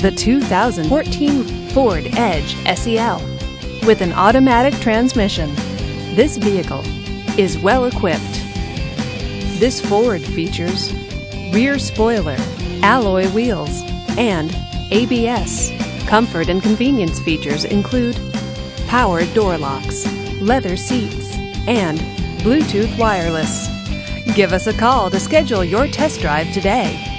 the 2014 Ford Edge SEL. With an automatic transmission, this vehicle is well equipped. This Ford features rear spoiler, alloy wheels, and ABS. Comfort and convenience features include power door locks, leather seats, and Bluetooth wireless. Give us a call to schedule your test drive today.